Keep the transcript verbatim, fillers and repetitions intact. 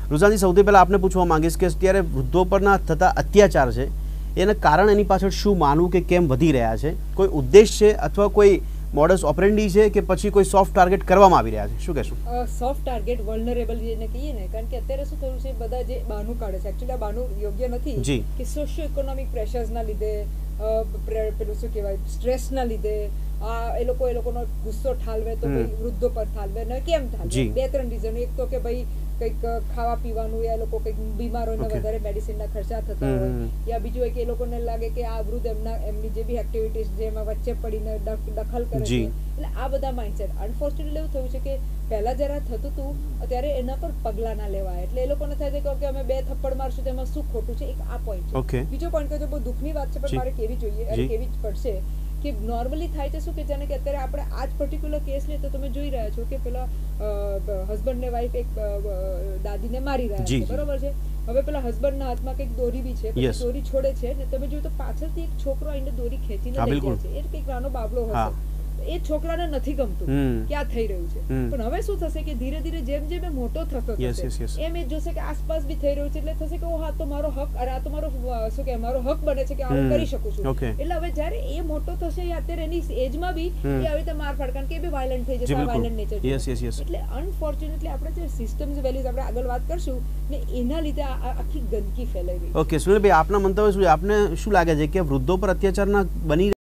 રુઝાનજી, સૌથી પહેલાં આપને પૂછવા માંગીશ કે અત્યારે વૃદ્ધો પરના થતા અત્યાચાર છે એના કારણ એની પાછળ શું માનવું કે કેમ વધી રહ્યા છે? કોઈ ઉદ્દેશ છે અથવા કોઈ મોડસ ઓપરેન્ડી છે કે પછી કોઈ સોફ્ટ ટાર્ગેટ કરવામાં આવી રહ્યા છે? શું કહેશું? સોફ્ટ ટાર્ગેટ વલ્નરેબલ જેને કહીએ ને, કારણ કે અત્યારે શું થયું છે, બધા જે બહાનું કાઢે છે, એકચ્યુઅલી આ બહાનું યોગ્ય નથી કે સોશિયો ઇકોનોમિક પ્રેશર્સના લીધે, પેલું શું કહેવાય, સ્ટ્રેસના લીધે આ એ લોકો એ લોકોનો ગુસ્સો ઠાલવે તો ભાઈ વૃદ્ધો પર ઠાલવે ને. કેમ ઠાલવે? બે ત્રણ રીઝન. એક તો કે ભાઈ કંઈક ખાવા પીવાનું, યા લોકો કંઈક બીમાર હોય ને વધારે મેડિસિનના ખર્ચા થતા હોય, યા બીજું હોય કે એ લોકોને લાગે કે આ વૃદ્ધ એમના એમની જે બી એક્ટિવિટીઝ છે એમાં વચ્ચે પડીને દખલ કરે છે. એટલે આ બધા માઇન્ડસેટ. અનફોર્ચ્યુનેટલી એવું થયું છે કે પહેલા જરા થતું હતું, અત્યારે એના પર પગલાં ના લેવાય. એટલે એ લોકોને થાય છે કે અમે બે થપ્પડ મારશું તો એમાં શું ખોટું છે? એક આ પોઈન્ટ છે. બીજો પોઈન્ટ કે બહુ દુઃખની વાત છે પણ મારે કેવી જોઈએ અને કેવી જ પડશે કે નોર્મલી થાય છે શું કે જાણે કે અત્યારે આપણે આ જ પર્ટિક્યુલર કેસ લઈએ તો તમે જોઈ રહ્યા છો કે પેલા હસબન્ડ ને વાઈફ એક દાદીને મારી રહ્યા છે, બરોબર છે. હવે પેલા હસબન્ડ ના હાથમાં કંઈક દોરી બી છે, દોરી છોડે છે ને તમે જોયું તો પાછળથી એક છોકરો આઈને દોરી ખેંચીને લઈ જાય છે. એ કંઈક નાનો બાબલો હશે. એ છોકરાને નથી ગમતું કે આ થઈ રહ્યું છે, પણ હવે શું થશે કે ધીરે ધીરે જેમ જેમ મોટો થતો થશે એમ એ જોશે કે આસપાસ બી થઈ રહ્યું છે, એટલે થશે કે ઓ હા તો મારો હક, અરે આ તો મારો શું કે મારો હક બને છે કે આવું કરી શકું છું. એટલે હવે જ્યારે એ મોટો થશે, અત્યારે એની એજમાં બી એ આવી રીતે માર ફાડ, કારણ કે એ બી વાયલન્ટ થઈ જશે, વાયલન્ટ નેચર. એટલે અનફોર્ચ્યુનેટલી આપણે જે સિસ્ટમ્સ વેલ્યુઝ આપણે આગળ વાત કરશું ને એના લીધે આખી ગંદકી ફેલાઈ ગઈ. ઓકે સુનિલભાઈ, આપના મંતવ્ય શું છે? આપને શું લાગે છે કે વૃદ્ધો પર અત્યાચારના બની